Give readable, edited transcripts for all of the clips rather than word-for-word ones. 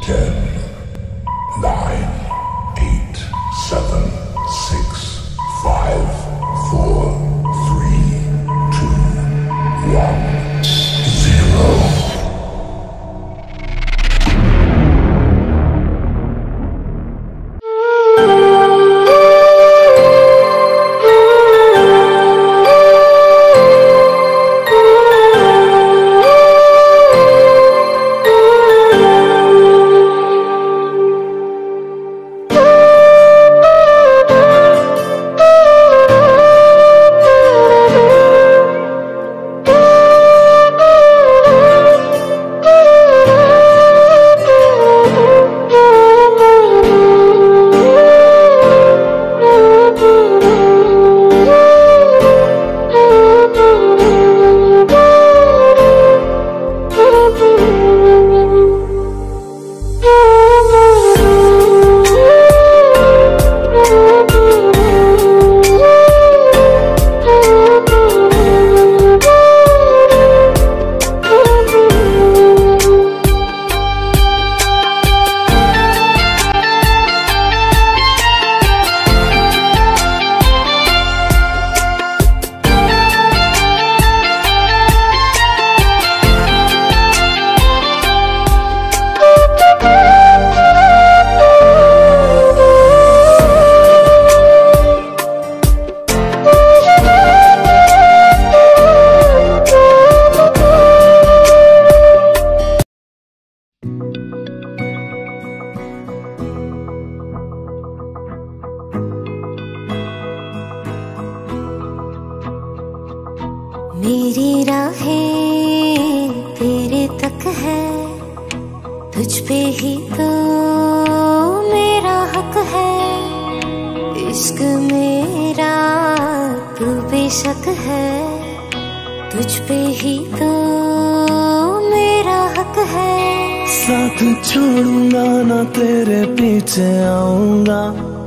मेरी राहें तेरे तक है, तुझ पे ही तो मेरा हक है। इश्क मेरा तू बेशक है, तुझ पे ही तो मेरा हक है। साथ छोड़ूंगा ना तेरे पीछे आऊंगा,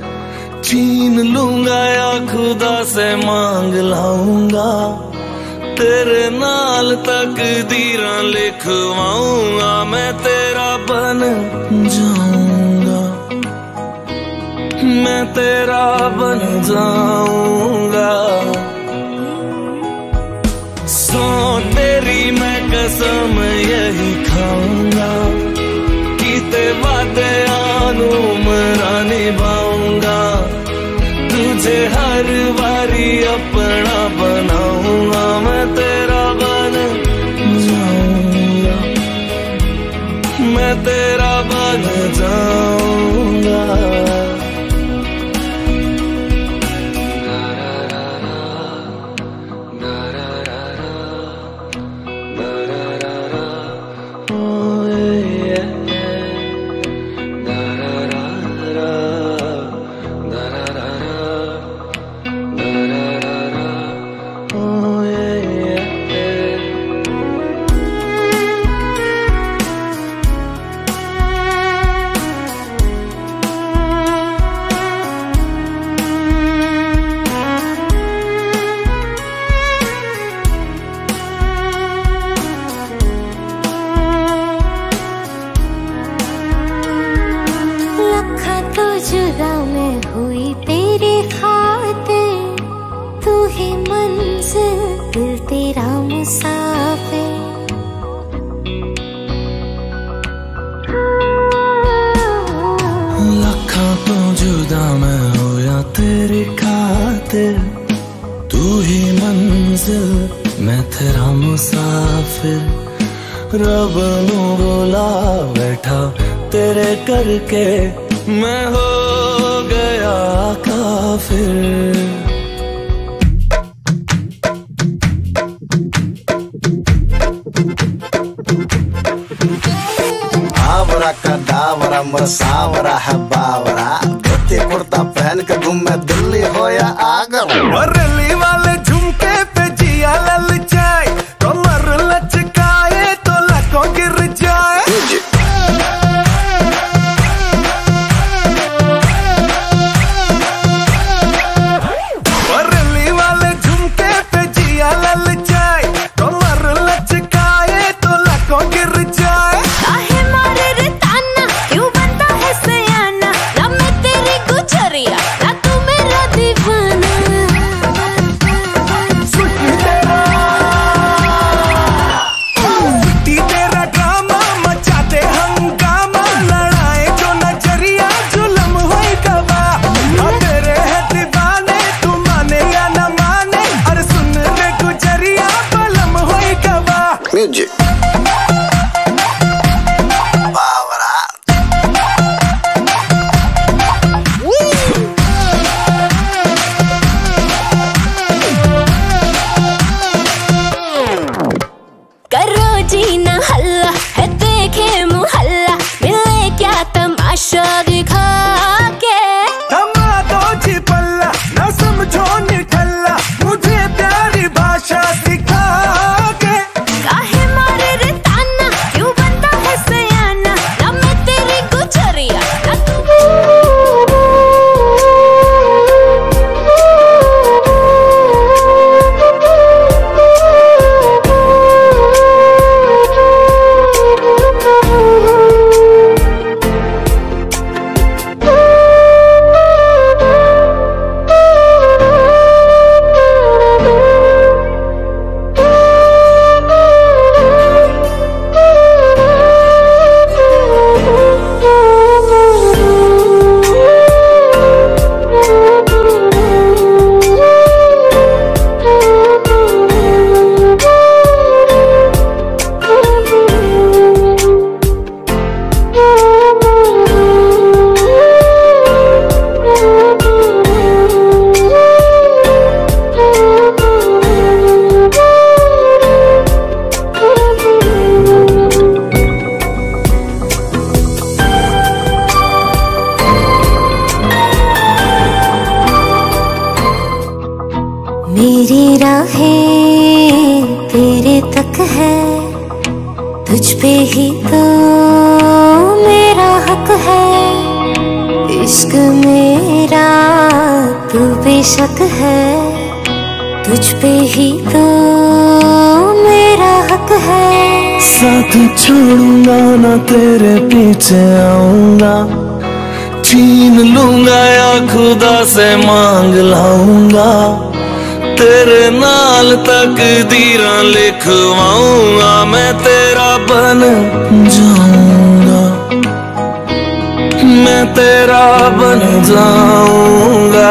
छीन लूंगा या खुदा से मांग लाऊंगा। तेरे नाल तकदीरां लिखवाऊंगा, मैं तेरा बन जाऊंगा, मैं तेरा बन जाऊंगा। सो तेरी मैं कसम यही खाऊंगा, कीते वादे आनू मरा निभाऊंगा। तुझे हर बारी अपना बनाऊंगा, मैं तेरा बन जाऊंगा, मैं तेरा बन जाऊंगा। जुदा मैं हुई तेरी खातिर, तू ही मंजिल दिल तेरा मुसाफिर। लखा तो जुदा मैं होया तेरी खातिर, तू ही मंजिल मैं तेरा मुसाफिर। रब नू बोला बैठा तेरे करके, मैं हो गया काफिर। आवरा का डावरा मसावरा है बावरा, धोती कुर्ता पहन के घूमे दिल्ली हो या आगरा। दिल्ली वाले झुमके पे जिया ललचाए, कमर लचकाए तो लकों गिर जाए। म्यूजिक। करो जीना हल्ला है देखे मुहल्ला, मिले क्या तमाशा दिखा के। थमा दो जी पल्ला, ना समझो निठल्ला, मुझे प्यारी भाषा सिखा के। काहे मारे रे ताना, क्यों बनता है सयाना, ना मैं तेरी गुजरिया ना तू। मेरी राहें तेरे तक है, तुझ पे ही तो मेरा हक है। इश्क मेरा तू बेशक है, तुझ पे ही तो मेरा हक है। साथ छोड़ूंगा ना तेरे पीछे आऊंगा, छीन लूंगा या खुदा से मांग लाऊंगा। तेरे नाल तकदीरां लिखवाऊंगा, मैं तेरा बन जाऊंगा, मैं तेरा बन जाऊंगा।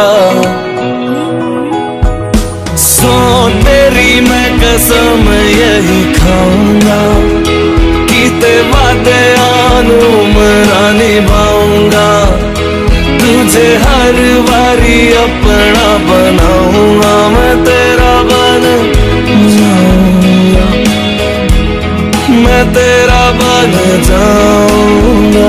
सो तेरी मैं कसम यही खाऊंगा, कीते वादे आनू मरा निभाऊंगा। तुझे हर बारी अपना बनाऊंगा, मैं तेरा बन जाऊंगा, मैं तेरा बन जाऊंगा।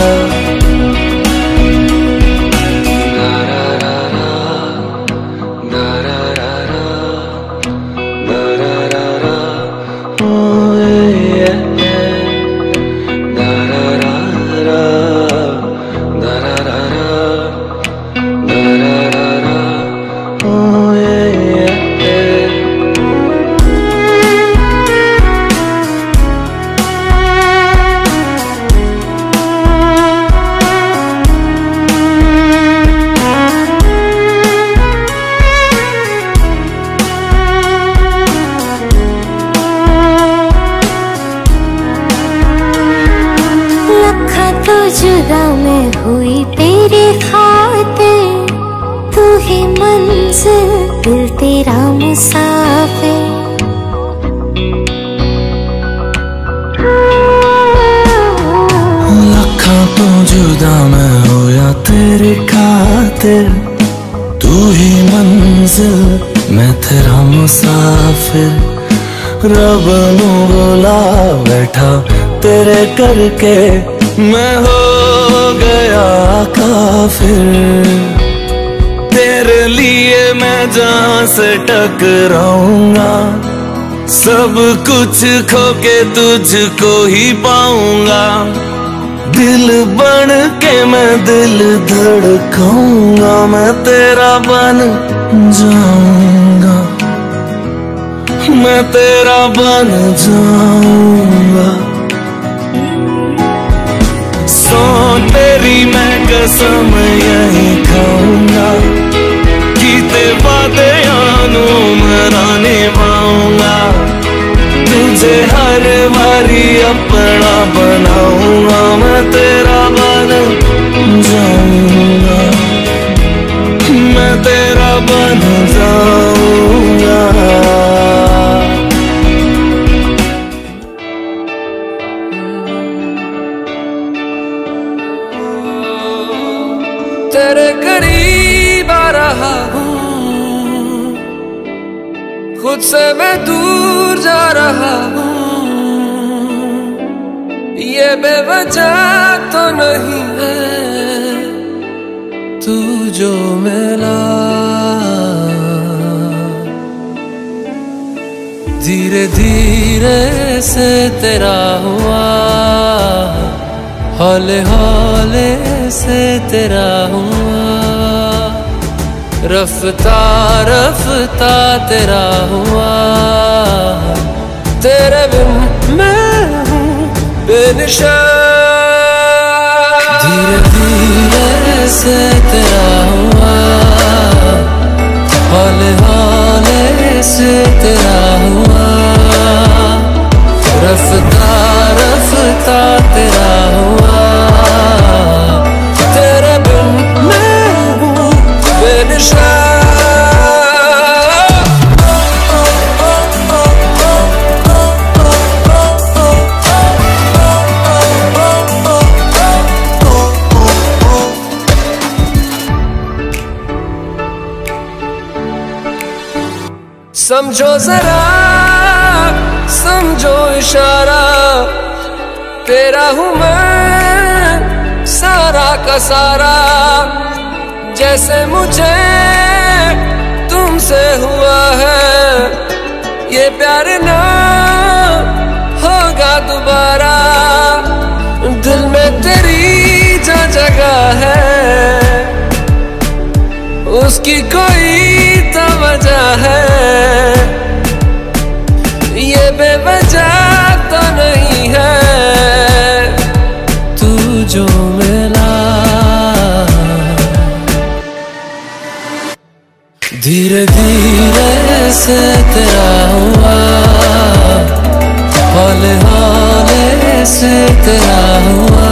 जुदा मैं हुई तेरी खातिर, तू ही मंजिल दिल तेरा मुसाफिर। लखा तो जुदा मैं होया तेरी खातिर, तू ही मंजिल मैं तेरा मुसाफिर। रब नू बुला बैठा तेरे करके, मैं हो गया काफिर। तेरे लिए मैं जहां से टकराऊंगा, सब कुछ खो के तुझको ही पाऊंगा। दिल बन के मैं दिल धड़काऊंगा, मैं तेरा बन जाऊंगा, मैं तेरा बन जाऊंगा। सो तेरी मैं कसम यही खाऊंगा, कीते वादे आनू मरा निभाऊंगा। तुझे हर बारी अपना बनाऊंगा, मैं तेरा बन जाऊंगा, मैं तेरा बन जाऊंगा। रहा हूँ, खुद से मैं दूर जा रहा हूँ। ये बेवजह तो नहीं है तू जो मिला, धीरे धीरे से तेरा हुआ, हौले हौले से तेरा हुआ, रफ्ता रफ्ता तेरा हुआ। तेरे बिन मैं हूँ बेनिशान, धीरे धीरे से तेरा हुआ, हौले हौले से तेरा हुआ, रफ्ता रफ्ता तेरा हुआ। तेरे बिन मैं हूँ बेनिशान। समझो जरा समझो इशारा, तेरा हूँ मैं सारा का सारा। जैसे मुझे तुमसे हुआ है, ये प्यार ना होगा दोबारा। दिल में तेरी जो जगह है, उसकी कोई तो वजह है, ये बेवजह तो नहीं है तू जो मिला। धीरे धीरे से तेरा हुआ, हौले हौले से तेरा हुआ,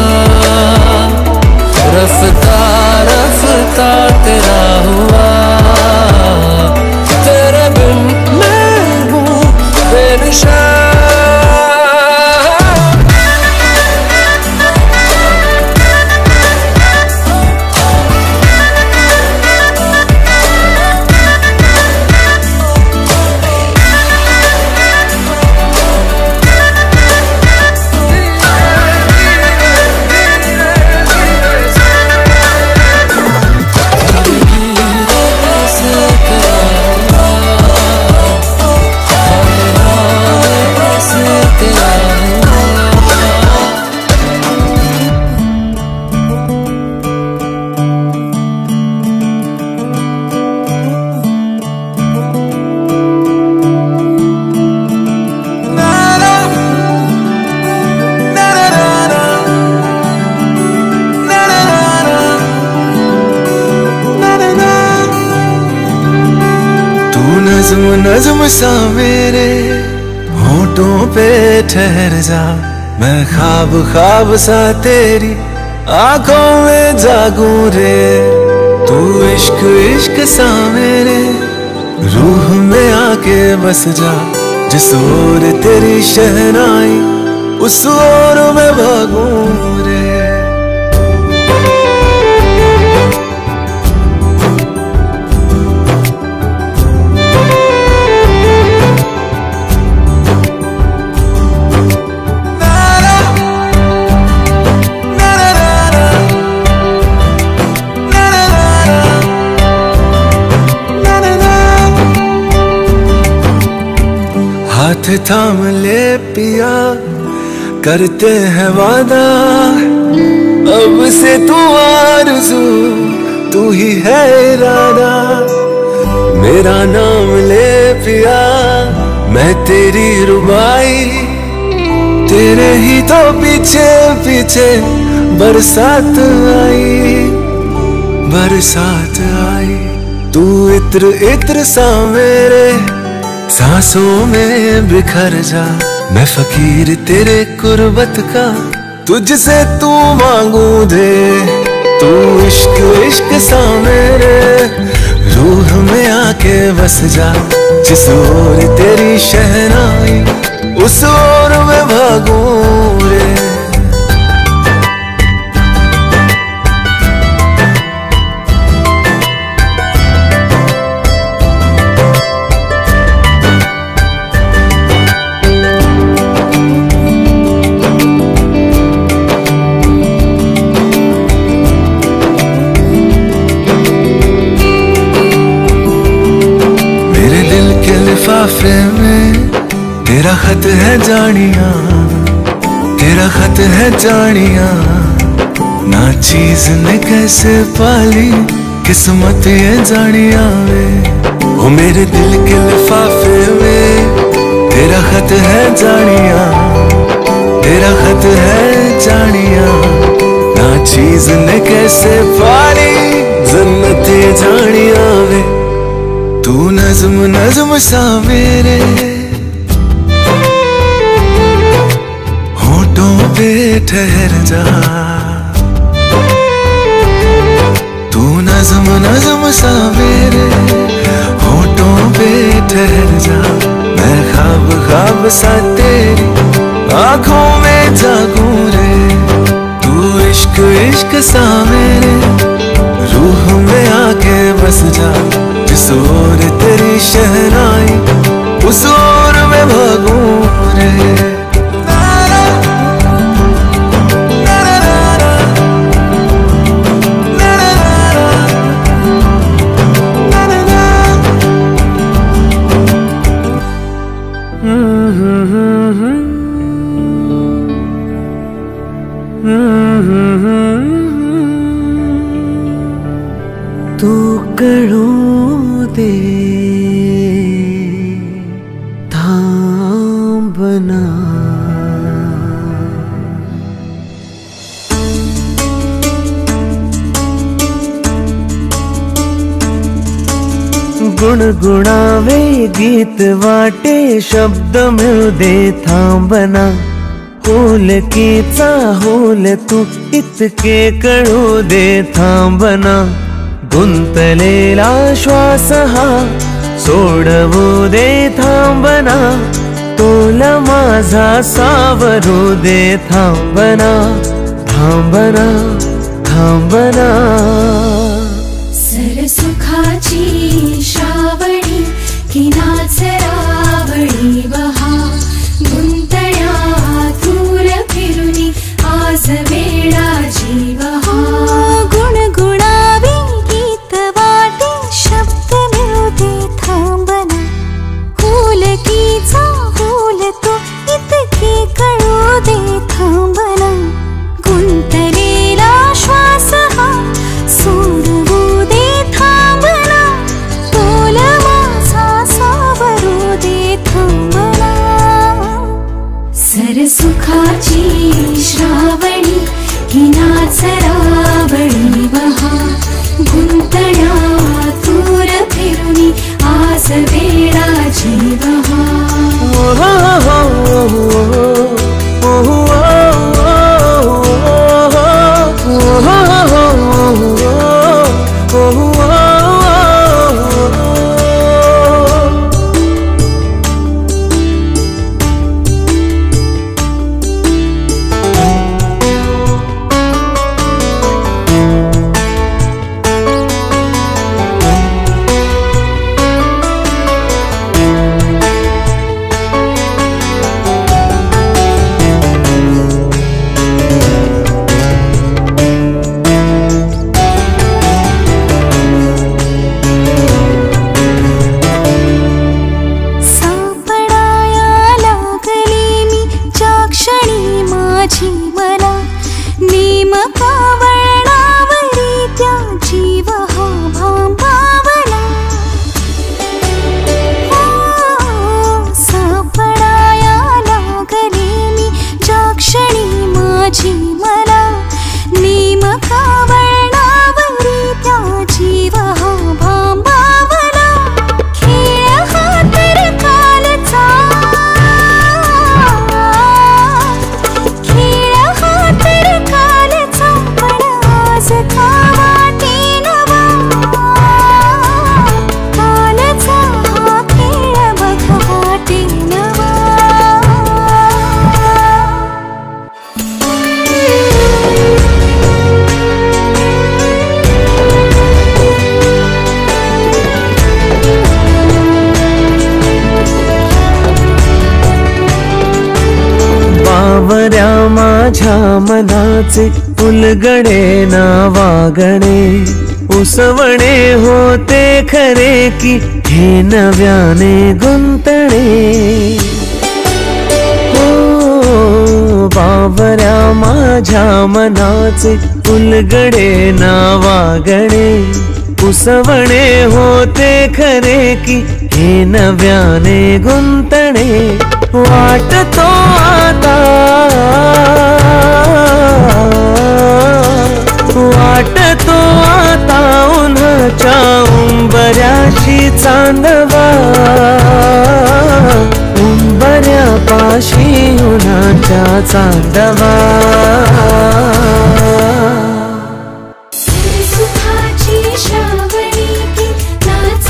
रफ्ता रफ्ता तेरा हुआ। तेरे बिन मैं हूँ बेनिशान। नज़्म नज़्म सा मेरे होठों पे ठहर जा, मैं ख्वाब ख्वाब सा तेरी आंखों में जागूं रे। तू इश्क इश्क सा मेरे रूह में आके बस जा, जिस ओर तेरी शहनाई उस ओर में भागूं रे। हाथ थाम ले पिया, करते हैं वादा, अब से तू आरज़ू तू ही है इरादा। मेरा नाम ले पिया, मैं तेरी रुबाई, तेरे ही तो पीछे पीछे बरसात आई, बरसात आई। तू इत्र इत्र सा मेरे सांसों में बिखर जा, मैं फकीर तेरे कुर्बत का, तुझसे तू मांगू दे। तू इश्क इश्क सा मेरे रूह में आके बस जा, जिस ओर तेरी शहनाई उस ओर में भागूं रे। खत है जानिया, तेरा खत है जानिया। ना चीज ने कैसे पाली किस्मत ये जानिया वे। ओ मेरे दिल के लिफाफे में तेरा खत है जानिया, तेरा खत है जानिया। ना चीज ने कैसे पाली जन्नत ये जानिया वे। तू नज्म नज्म सा मेरे होठों पे ठहर जा। तू नज्म नज्म सा मेरे होठों पे ठहर जा। मैं ख्वाब ख्वाब सा तेरी आंखों में जागूं रे। तू इश्क इश्क सा मेरे रूह में आके बस जा। जिस ओर तेरी शहनाई उस ओर मैं भागूं रे। तू कड़ों दे थाम बना। गुणगुणावे गीत वाटे शब्द मिळू दे थांब बना। होलकीचा होल तू इतके कळू दे थांब बना। गुंतलेला श्वास हा सोडवू दे थांबना। तोला माझा सावरू दे थांबना, थांबना, थांबना। सरसुखाची श्रावणी किनाच रावणी बहा। गुंतण्या दूर फिरुनी आज वेळाची बहा। गुणगुणावी गीत वाटे शब्द मिळू दे थांबना। होलकीचा होल तो इतके कळू दे थांबना। गुंतलेला श्वास हा सोडवू दे थांबना। तोला माझा सावरू दे थांबना। सरसुखाची श्रावणी किनाच रावणी बहा। गुंतण्या दूर फिरुनी आज वेळाची बहा। माझ्या मनाचे उलगडे ना वागणे उसवणे होते खरे की हे नव्याने गुंतणे माझ्या मनाचे उलगडे नावागणे उसवणे होते खरे की हे नव्याने गुंतणे वाटतो आता वाटतो आता उन्हाच्या उंबऱ्याशी चांदवा उंबऱ्यापाशी उन्हाच्या चांदवा सुखाची श्रावणी की नाच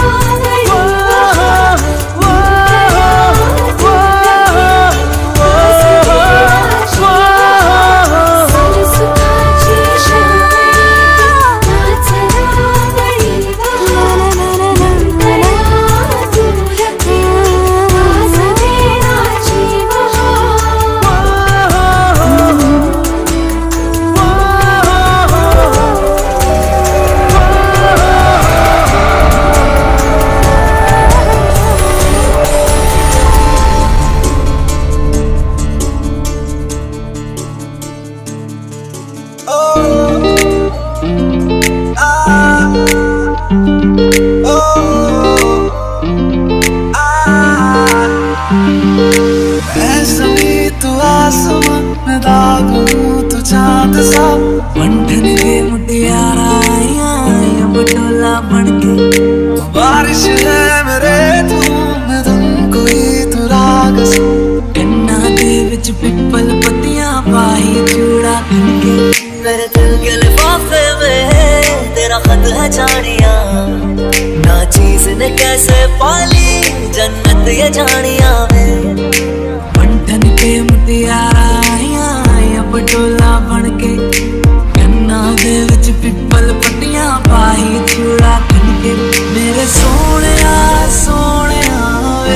मंडन के मुटियारा आया बटोला बनके बारिश है मेरे मैं तुमको ही तू राग कन्ना दे विच पिपल पत्तियां पाई चूड़ा खनके मेरे दिल के लिफाफे में तेरा खत है जानिया ना चीज ने कैसे पाली जन्नत ये जानिया में मंडन के मुटियारा आया बटोला बनके कन्ना दे विच पिपल पट्टियां पाई चूड़ा खनके मेरे सोनिया सोनिया वे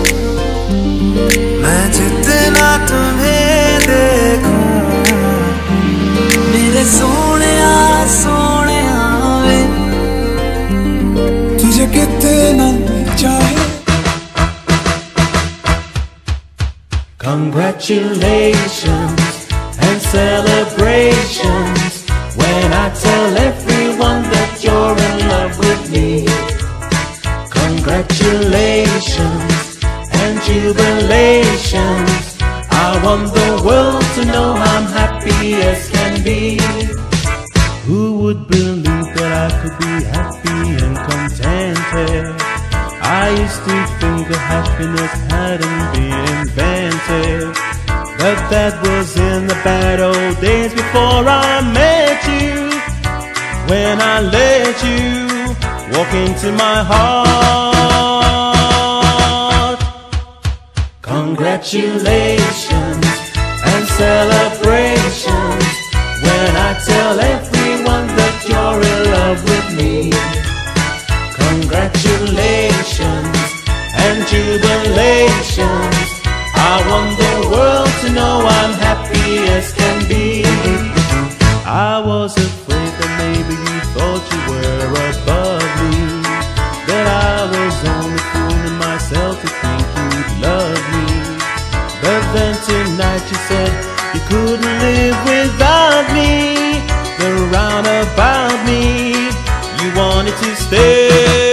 मैं जितना तुम्हें देखूं मेरे सोनिया सोनिया वे तुझे कितना चाहे Congratulations and celebrations when I tell everyone that you're in love with me. Congratulations and jubilations. I want the world to know I'm happy as can be. Who would believe that I could be happy and contented? I used to think that happiness hadn't been invented, but that was in the bad old days before I met you. When I let you walk into my heart. Congratulations and celebrations when I tell everyone that you're in love with me. Congratulations and jubilations. I want the world to know I'm happy as can be. I was afraid that maybe you thought you were above me, that I was only fooling myself to think you'd love me. But then tonight you said you couldn't live without me. The roundabout me, you wanted to stay.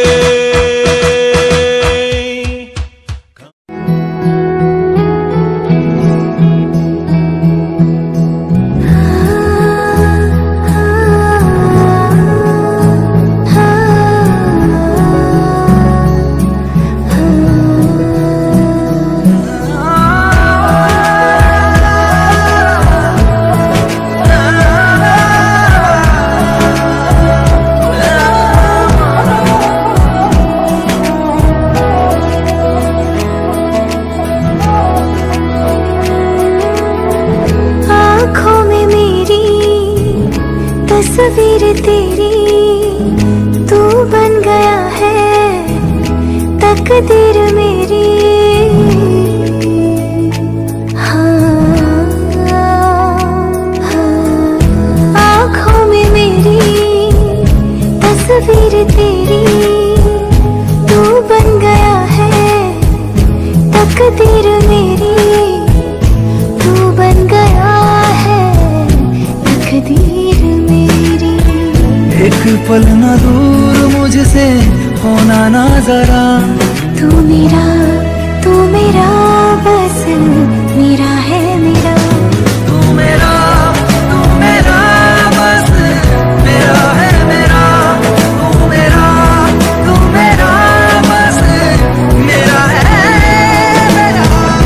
तस्वीर तेरी तू बन गया है तकदीर मेरी। आँखों में मेरी तस्वीर तेरी तू बन गया है तकदीर मेरी। तू बन गया है होना ना जरा। तू मेरा बस मेरा है मेरा। तू मेरा बस मेरा है मेरा। तू मेरा बस मेरा है मेरा।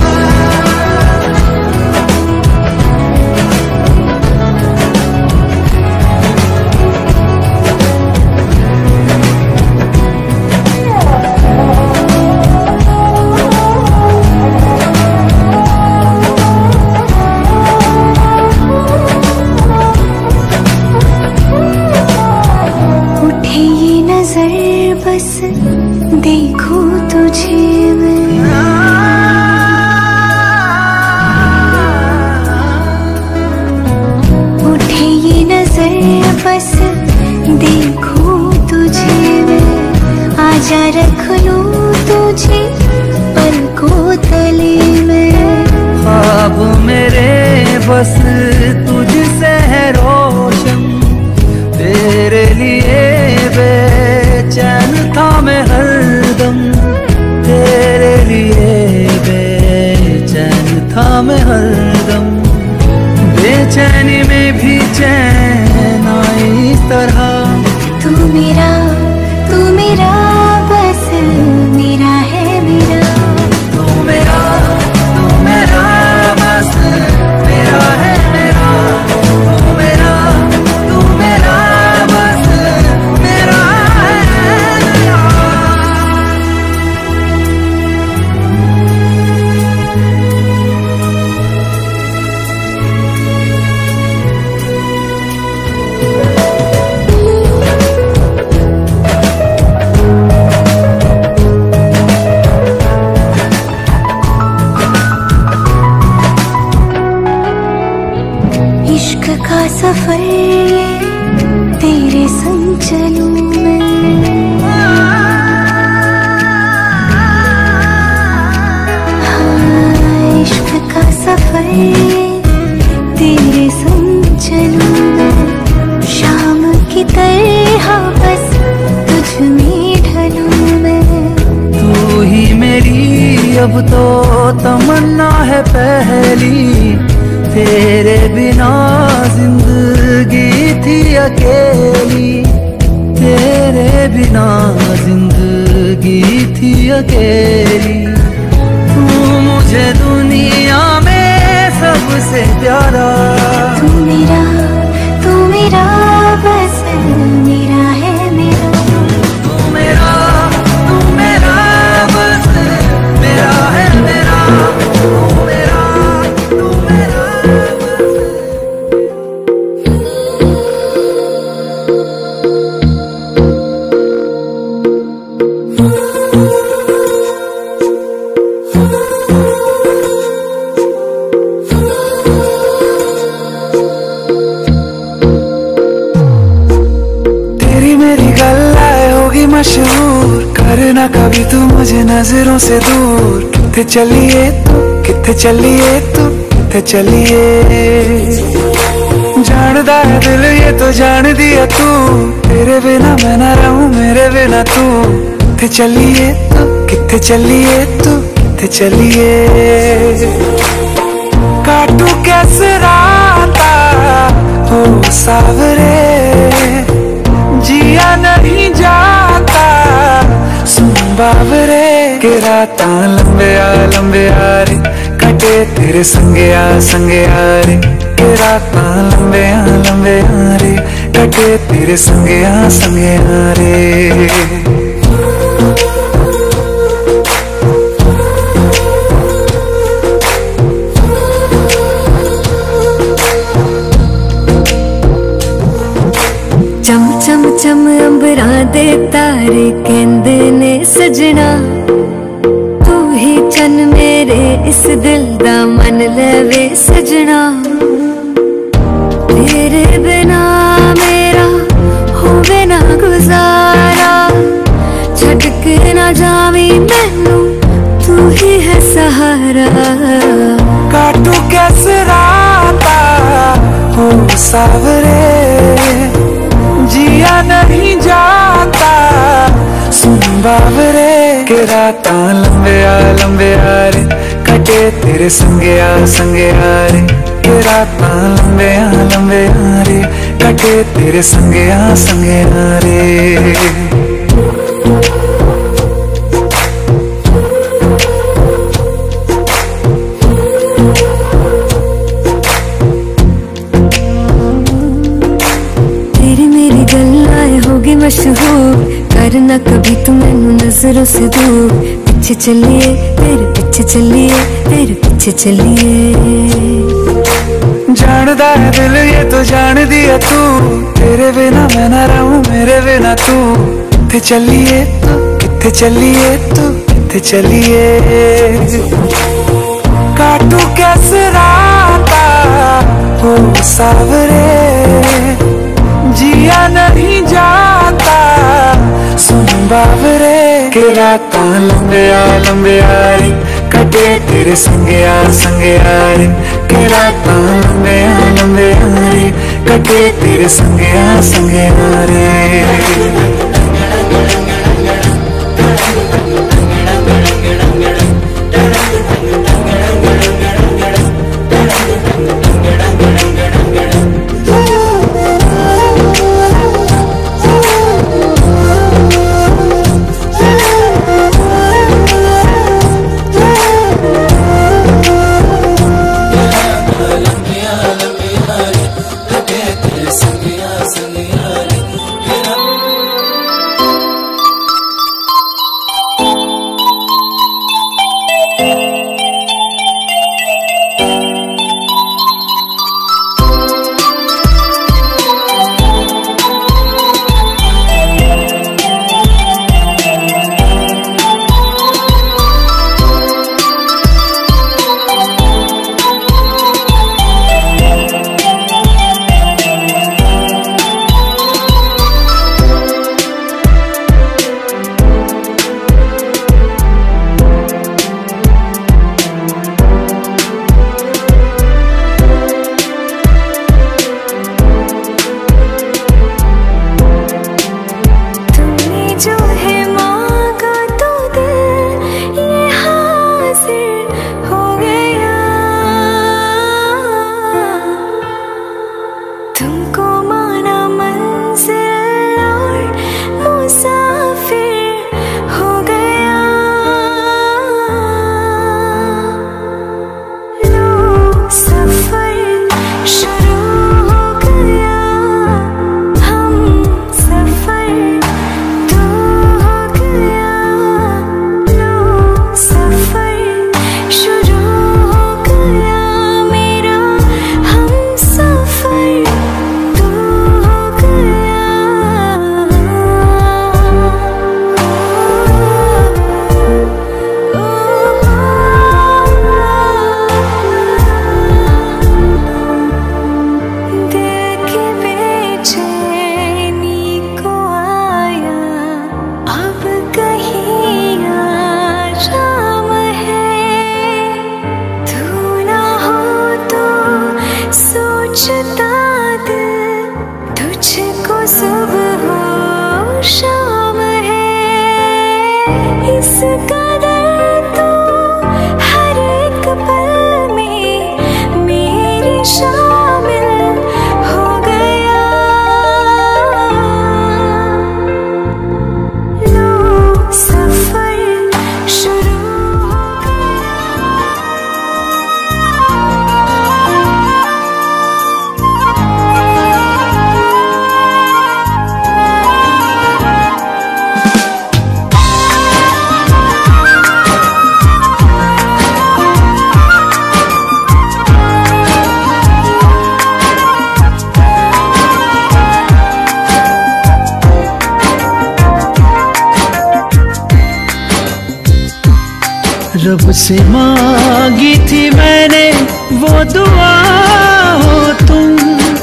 बस देखो तुझे मैं, उठे ये नजर बस देखो तुझे मैं। आजा रख लूं तुझे पलकों तले में। ख्वाब मेरे बस तुझसे है रोशन, तेरे लिए बेचैन था मैं हरदम। तेरे लिए बेचैन था मैं हरदम। बेचैनी में भी चैन आई इस तरह। तू मेरा बस मेरा है मेरा। तू मेरा बस मेरा है मेरा। तू मेरा बस मेरा है मेरा। इश्क का सफर ये तेरे संग चलूं मैं। हाँ, इश्क का सफर ये तेरे संग चलूं मैं। शाम की तरह बस तुझ में ढलूं मैं। तू ही मेरी अब तो तमन्ना है पहली। तेरे बिना जिंदगी थी अकेली। तेरे बिना जिंदगी थी अकेली। तू मुझे दुनिया में सबसे प्यारा। तू मेरा बस मेरा है मेरा। तू मेरा बस मेरा है मेरा। तू मेरा मशहूर करना कभी तू मुझे नजरों से दूर। किथे चलिए तू किथे चलिए तू किथे चलिए। जानदा है दिल ये तो जान दिया तू। तेरे बिना मैं ना रहूं मेरे बिना तू। किथे चलिए तू किथे चलिए तू किथे चलिए। काटू कैसे राता हो सावरे, जिया नहीं जाता सुन बाबरे। के रात लंबे आ रे कटे तेरे संगे आ रे। के रात लंबे आ रे कटे तेरे संगे आ रे। चम चम चम अंबरां दे तारे कहंदे ने सजना। तू ही चन मेरे इस दिल दा मन लवे सजना। तेरे बिना मेरा होवे ना गुजारा। छड़ के ना जावी मैनू तू ही है सहारा। काटू कैसे राता हो सावरे, जिया नहीं जाता सुन बाबरे के राता लंबे आ रे कटे तेरे संगे आ रे के राता लंबे आ रे कटे तेरे संगे आ रे। होगी मशहूर करना कभी तू मैनू नजरों से दूर पीछे चलिए तेरे पीछे चलिए तेरे पीछे चलिए। जानदा है दिल ये तो जान दिया तू तेरे बिना मैं ना रहूं मेरे बिना तू किथे चलिए तू किथे चलिए तू किथे चलिए। काटू कैसे राता हो सावरे जिया नहीं जाता सुन बाबरे के राता लंबे आ रे कटे तेरे संगे आ रे के राता लंबे आ रे कटे तेरे संगे आ रे। रब से मांगी थी मैंने वो दुआ हो तुम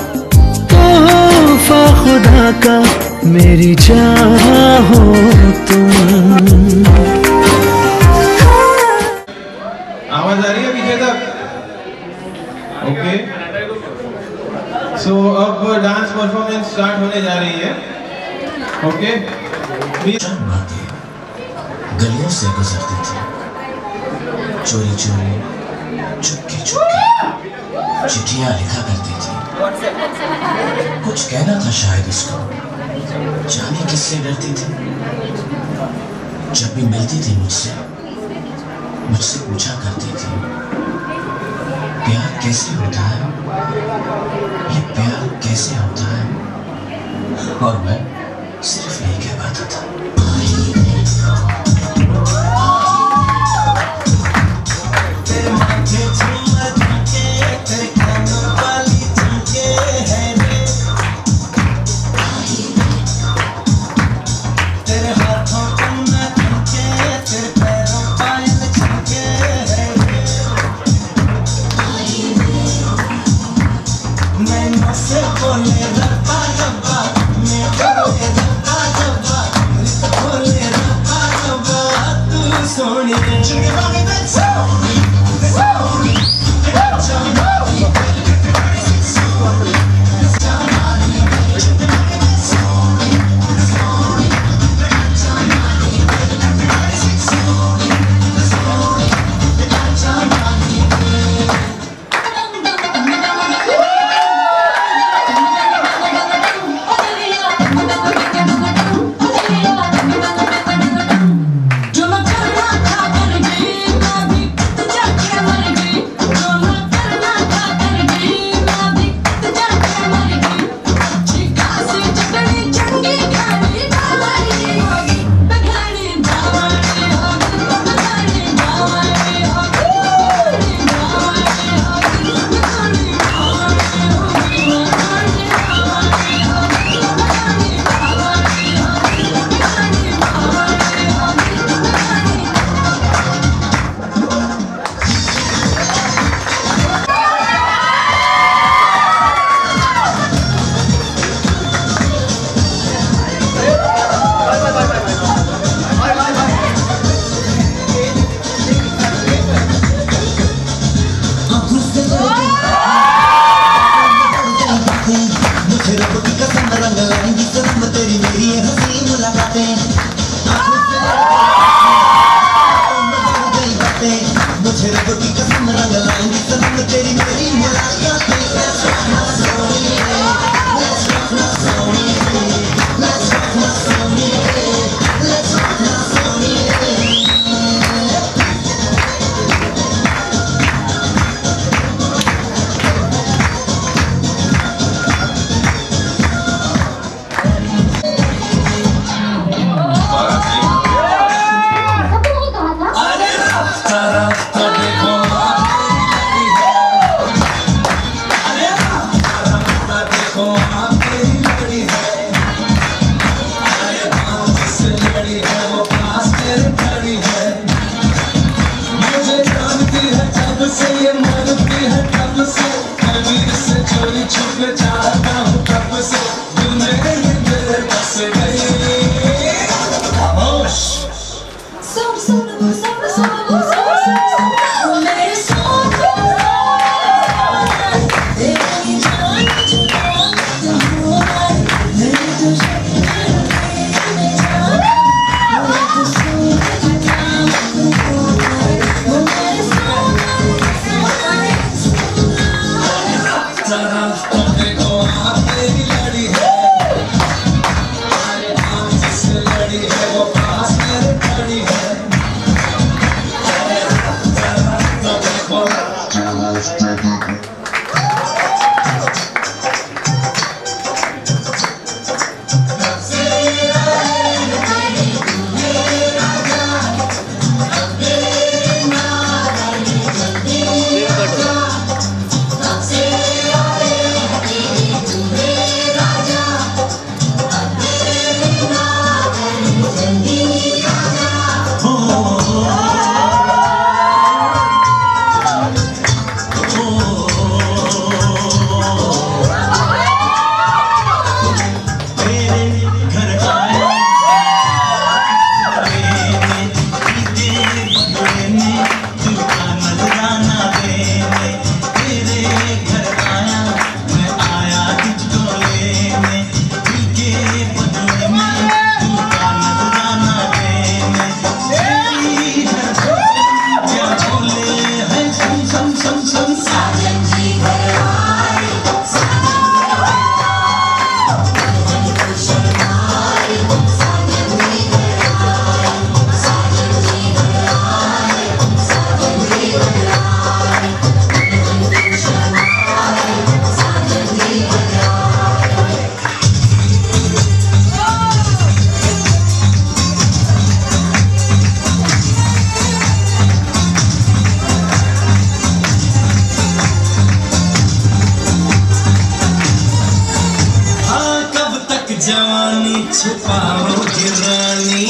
तोहफा खुदा का मेरी चाह हो तुम। आवाज आ रही है पीछे तक? ओके, सो अब डांस परफॉर्मेंस स्टार्ट होने जा रही है। ओके, गलियों से गुजरती थी, चोरी चोरी चुपके चुपके चिट्ठियां लिखा करती थी। कुछ कहना था शायद उसको, जाने किससे डरती थी। जब भी मिलती थी मुझसे पूछा करती थी, प्यार कैसे होता है, ये प्यार कैसे होता है। और मैं सिर्फ यही कह पाता था। Oh जवानी छुपाओगी रानी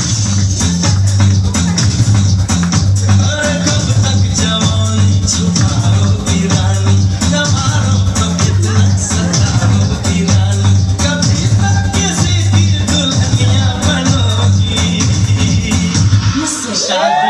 अरे कब तक जवानी छुपाओगी रानी तुम्हारों को कितना सताओगी रानी कभी तक किसी की दुल्हनिया बनोगी मुझसे शादी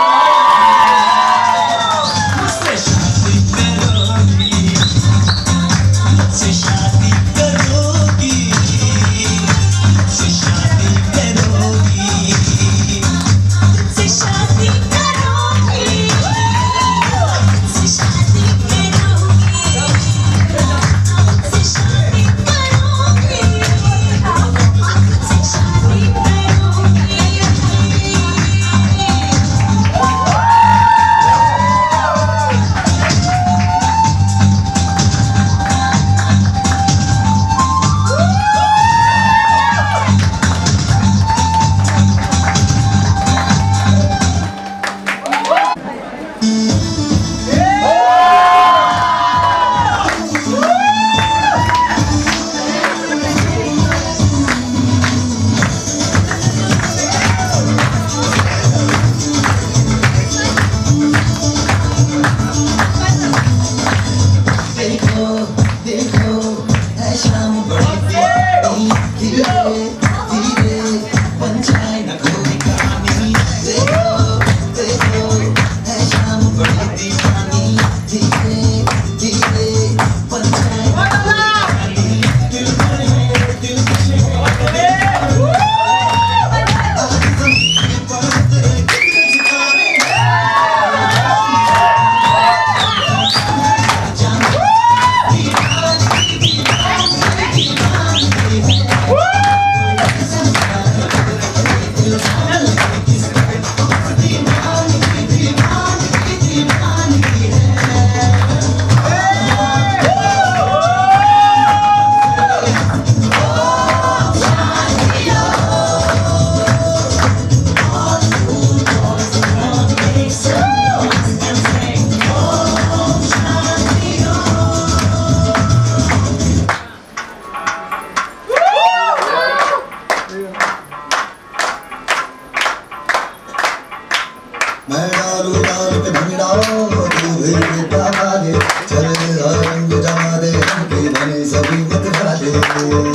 मैं डालू डाल पे भंगड़ा तू भी बेटा वाले चले रंग जमा दे हमके बने सभी मत वाले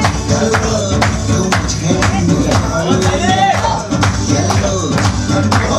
Yellow,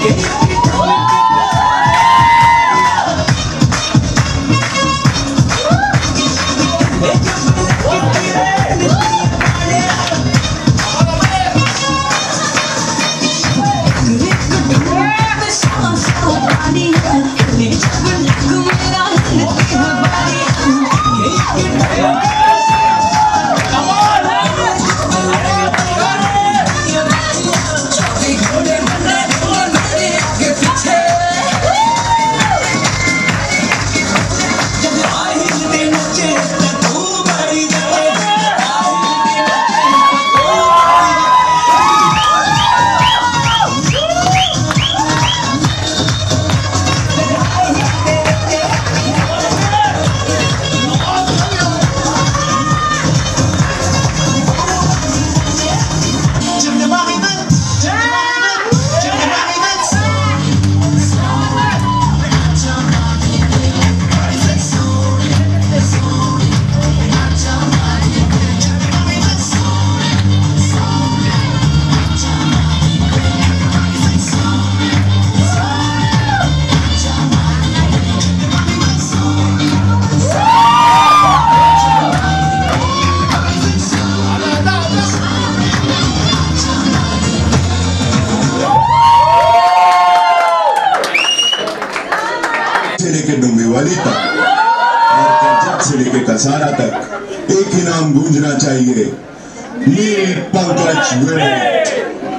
दिवाली तक और पंजाब से लेके कसारा तक एक ही नाम गूंजना चाहिए, Neel Pankaj Virat.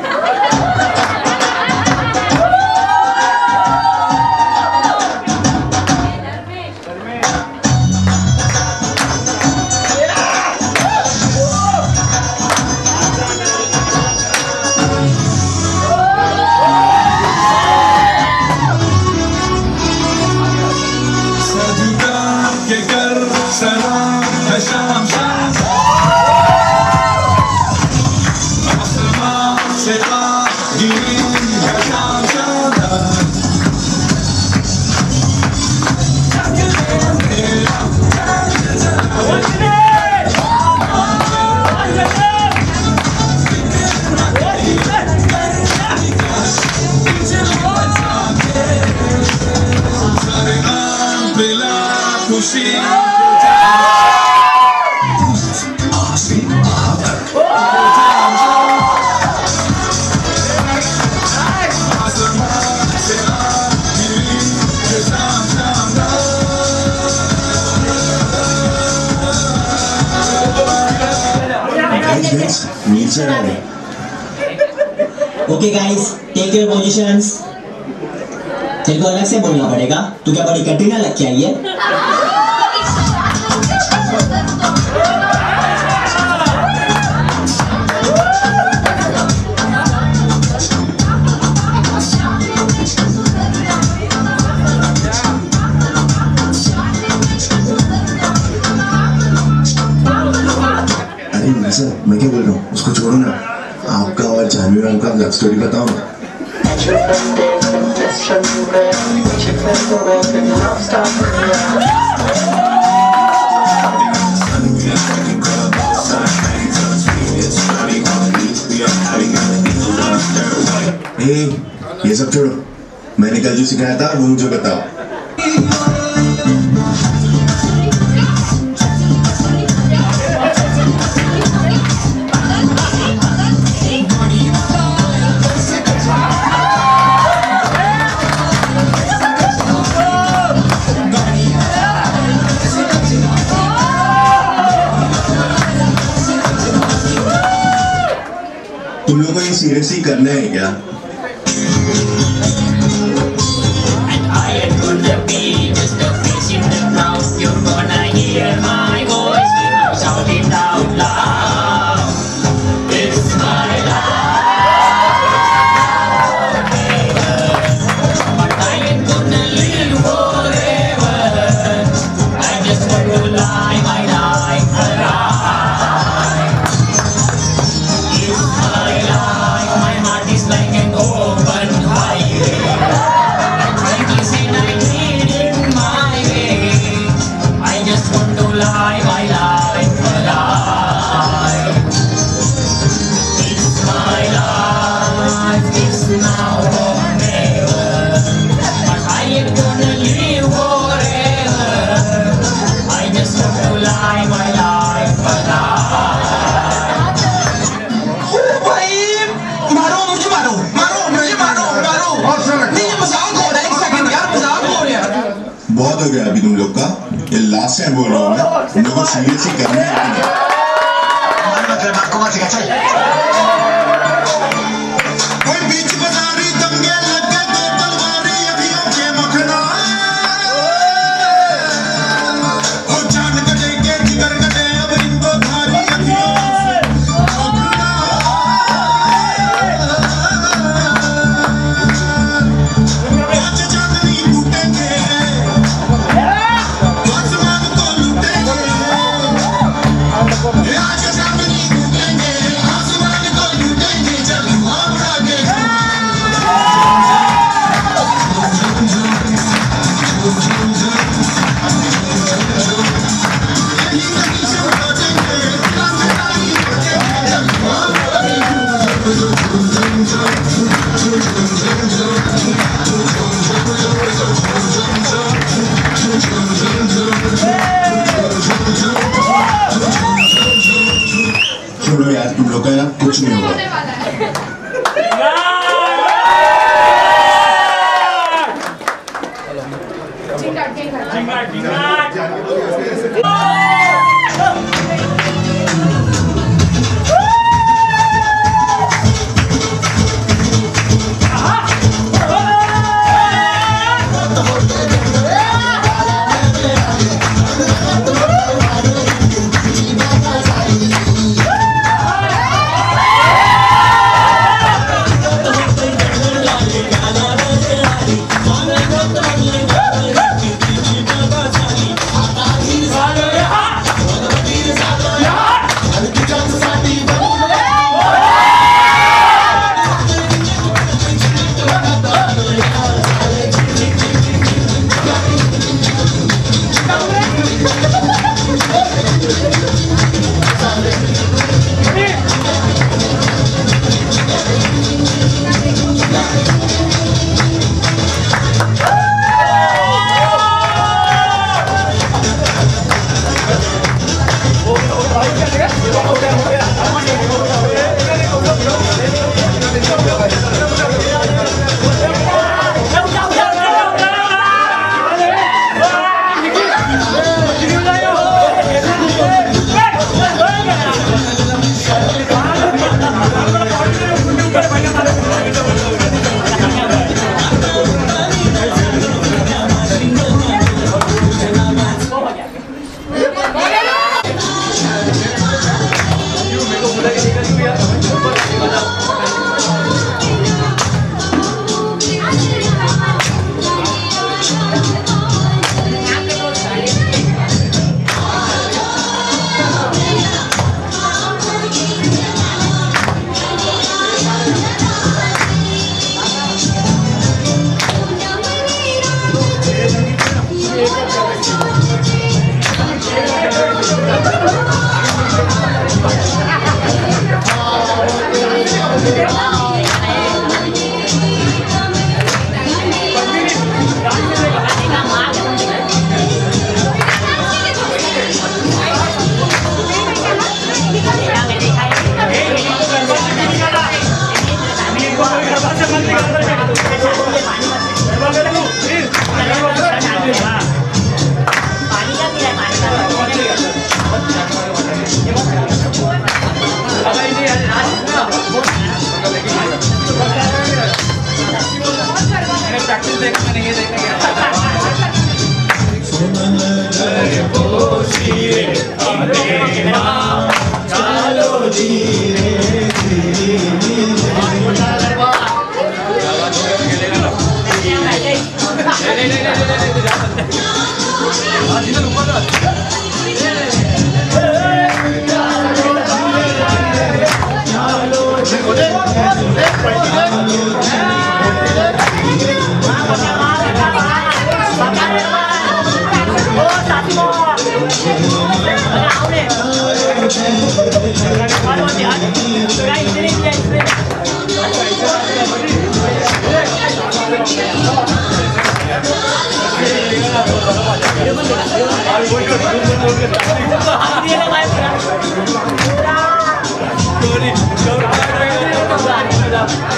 Okay guys, take your positions. तेरे को अलग से बोलना पड़ेगा, तू क्या बड़ी कैटरीना लग के आई है? अरे सर, मैं क्या बोल रहा हूँ, उसको छोड़ो ना। आपका और जानवी राम का लव स्टोरी बताओ ना। ये सब छोड़ो, मैंने कल जो सिखाया था वो मुझे बताओ। तुम लोगों को ये सीरियसली करना है क्या? बहुत हो गया अभी तुम लोग का। ये लास्ट टाइम बोल रहा हूँ मैं, तुम लोग को सीरियसली करना है कि नहीं? छोड़ो यार, तुम लोग का ना कुछ नहीं होगा।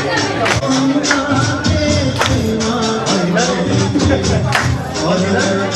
और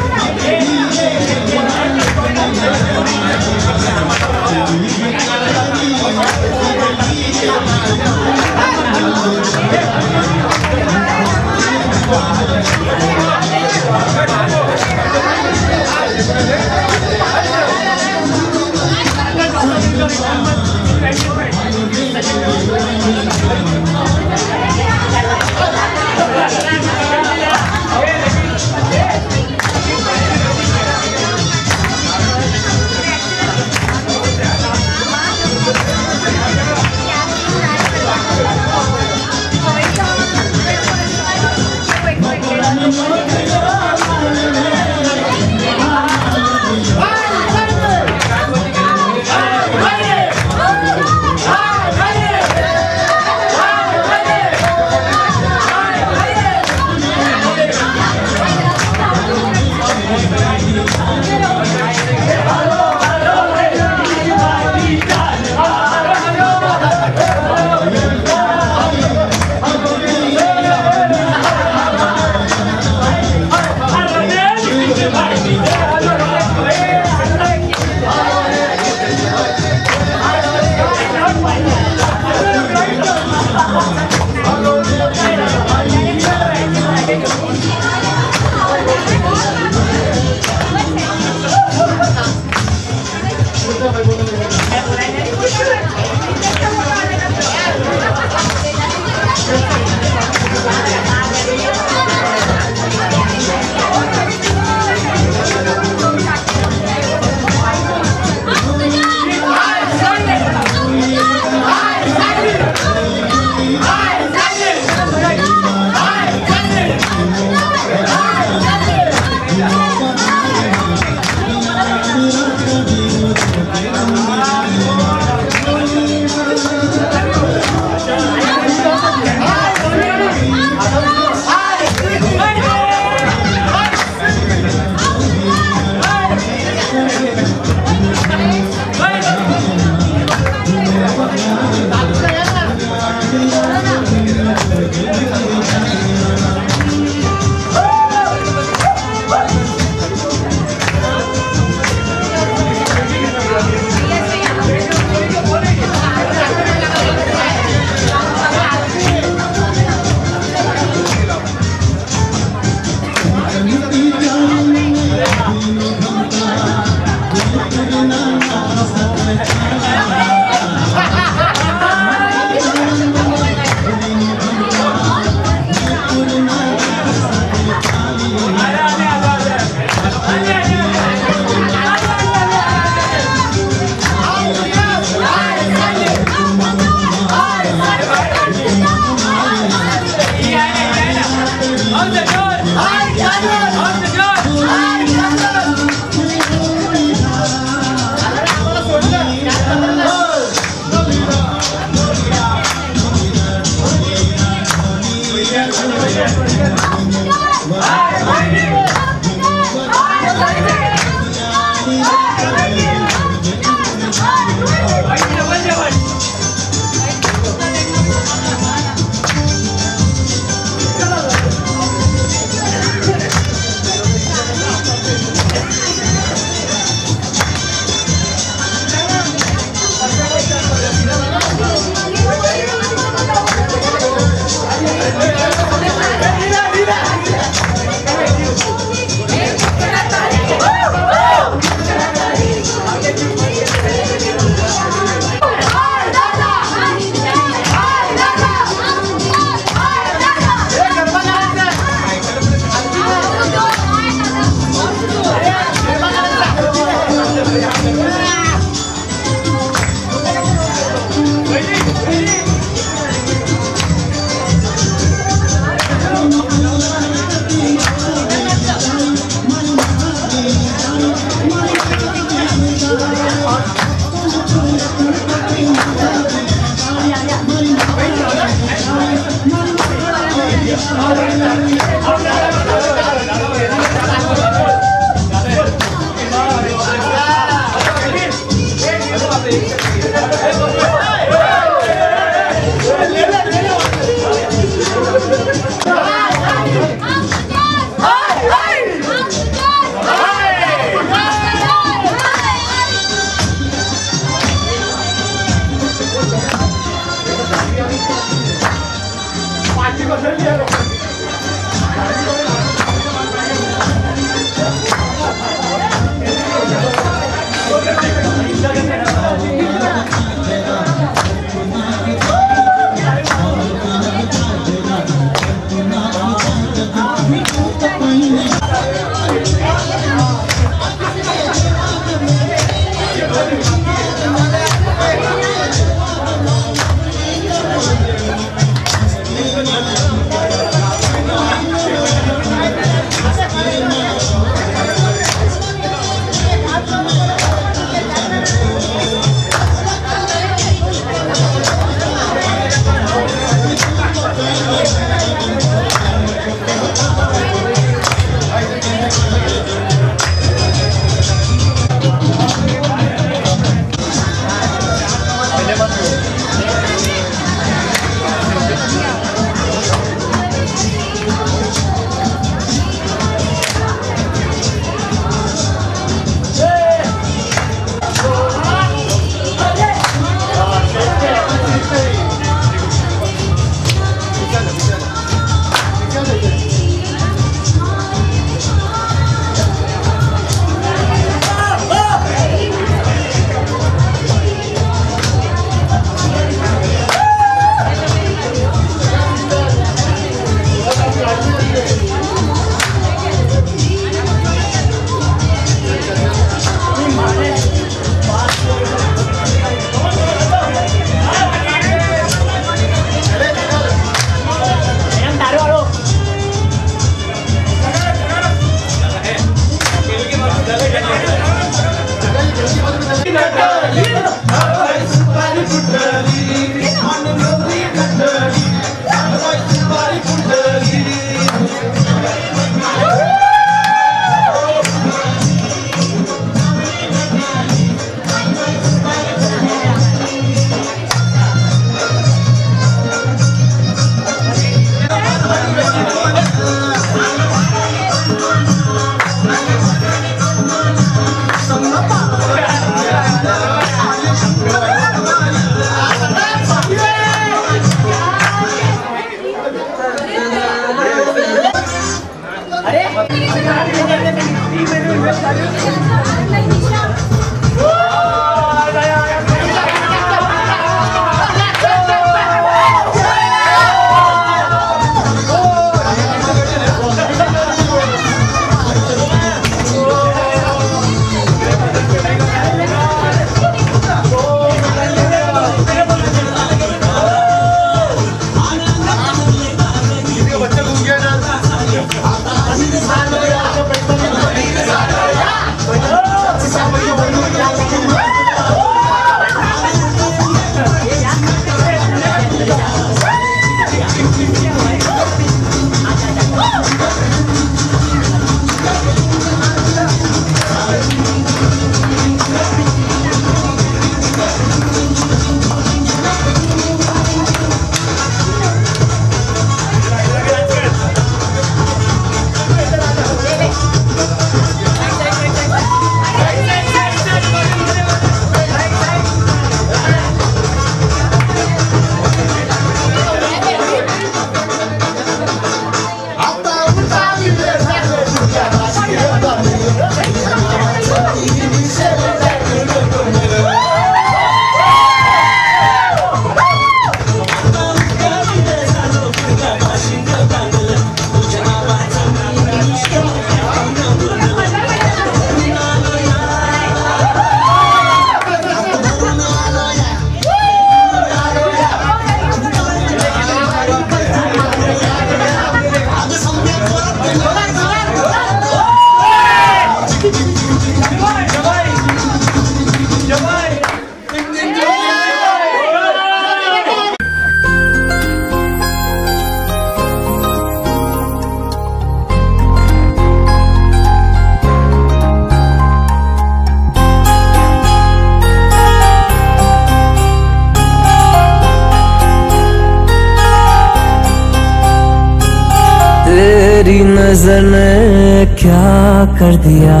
तेरी नजर ने क्या कर दिया,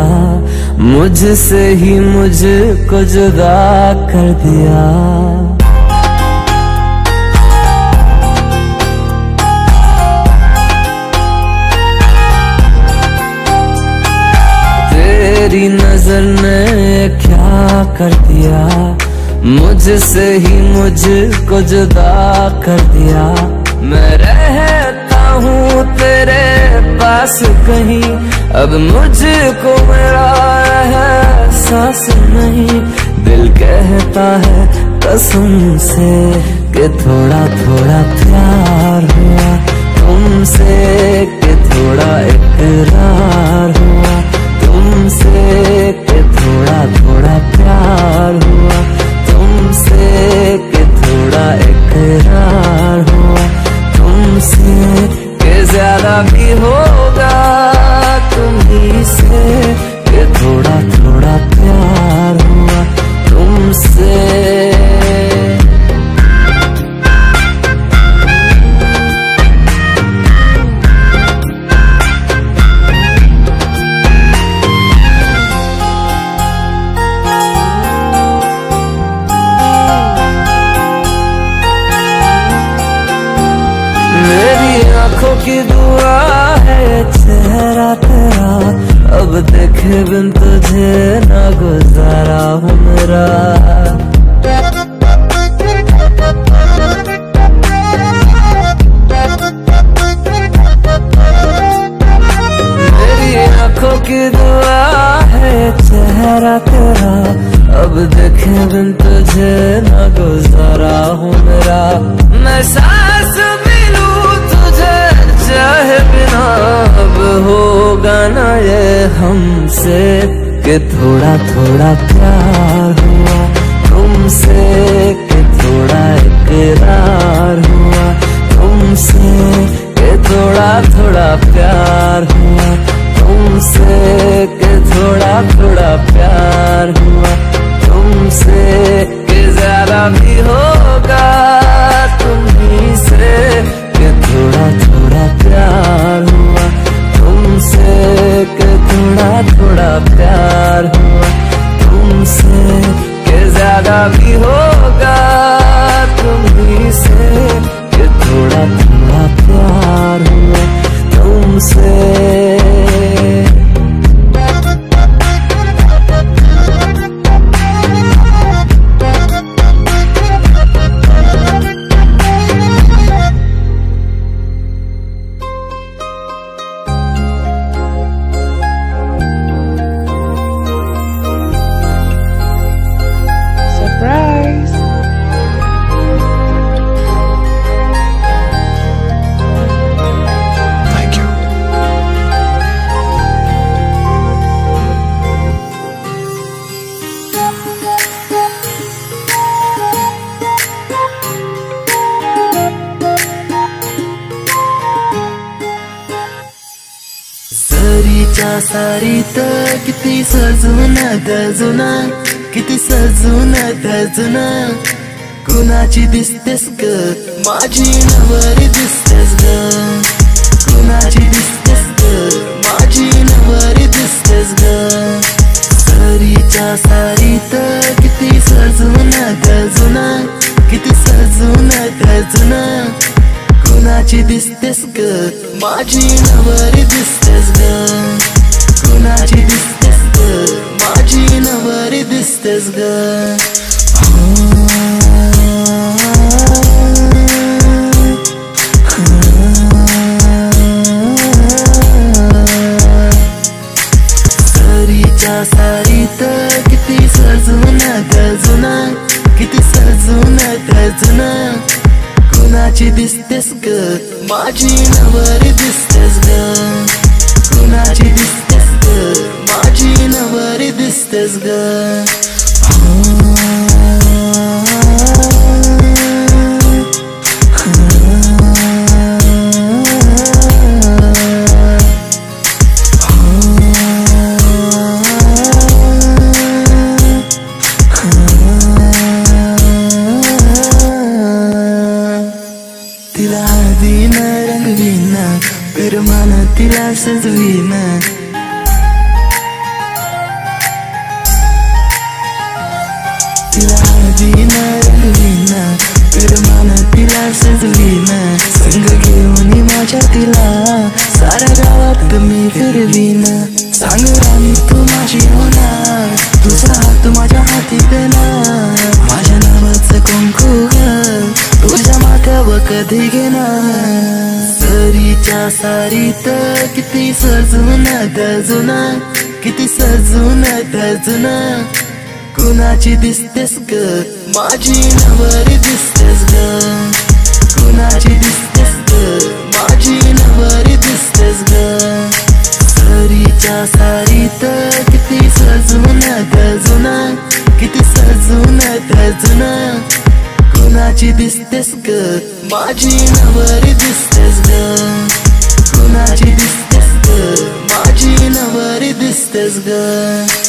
मुझसे ही मुझको जुदा कर दिया। कर दिया, मुझसे ही मुझको जुदा कर दिया। मैं रहता हूँ तेरे पास कहीं, अब मुझको मेरा एहसास नहीं। दिल कहता है कसम से कि थोड़ा थोड़ा प्यार हुआ तुमसे, कि थोड़ा इकरार हुआ तुमसे, कि थोड़ा थोड़ा प्यार हुआ तुमसे, कि थोड़ा इकरार हुआ तुमसे, कि ज्यादा भी होगा तुम्हीं से, कि थोड़ा थोड़ा प्यार हुआ तुमसे। आँखों की दुआ है चेहरा तेरा, अब देखे बिन तुझे ना गुजारा हूँ मेरा। मेरी आँखों की दुआ है चेहरा तेरा, अब देखे बिन तुझे ना गुजारा हूँ मेरा। मैं सांस चाहे बिना अब होगा ना ये हमसे, कि थोड़ा थोड़ा प्यार हुआ तुमसे, कि थोड़ा इकरार हुआ तुमसे, कि थोड़ा थोड़ा प्यार हुआ तुमसे, कि थोड़ा थोड़ा प्यार हुआ तुमसे, कि ज्यादा भी होगा तुम्हीं से, कि थोड़ा थोड़ा प्यार हुआ तुमसे, कि थोड़ा थोड़ा प्यार हुआ तुमसे, कि ज्यादा भी होगा तुम्हीं से, कि थोड़ा थोड़ा प्यार हुआ तुमसे। सारी तर किती सजून गजुना, किती सजून गजुना, कुणाची दिसतेस ग माझी नवरी दिसतेस ग, कुणाची दिसतेस ग माझी नवरी दिसतेस ग। सरीच्या सारी तर किती सजून गजुना, किती सजून गजुना, कुणाची दिसतेस ग माझी नवरी दिसतेस ग, कुणाची दिसतेस ग माझी नवरी दिसतेस ग। सरीच्या सारी तर किती सजून गजुना, किती सजून गजुना, कुणाची दिसतेस ग माझी नवरी दिसतेस ग, कुणाची दिसतेस ग माझी नवरी दिसतेस ग। तिला हळदीन रंगवीन, पिरमान तिला सजवीन, तिला हळदीन रंगवीन, पिरमान तिला सजवीन, संग घेऊन माझ्या तिला साऱ्या गावात मी फिरवीन। सांग राणी तू माझी होणार, तुझा हात माझ्या हाती देना, माझ्या नावाचं कुंकू तुझ्या माथ्यावर कधी घेणार. सरीच्या सारीत किती सजून दजुना, किती सजून दजुना. कुणाची दिसतेस ग माझी नवरी दिसतेस ग, कुणाची दिसतेस ग माझी नवरी दिसतेस ग. सरीच्या सारीत किती सजून दजुना, किती सजून दजुना. कुणाची दिसतेस ग माझी नवरी दिसतेस ग, कुणाची दिसतेस ग माझी नवरी दिसतेस ग.